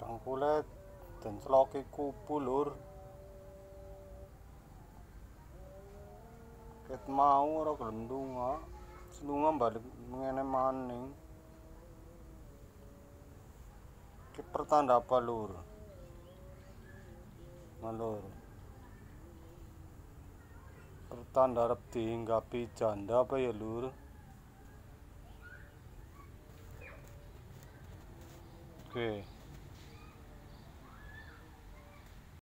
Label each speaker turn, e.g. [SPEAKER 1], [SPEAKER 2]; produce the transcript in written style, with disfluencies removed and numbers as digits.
[SPEAKER 1] Angkule dan celoki kupu lur. Ket mau ora gelem ndonga. Ndonga balik ngene maning. Ki pertanda apa lur? Malur. Pertanda arep dihinggapi janda apa ya lur? Oke.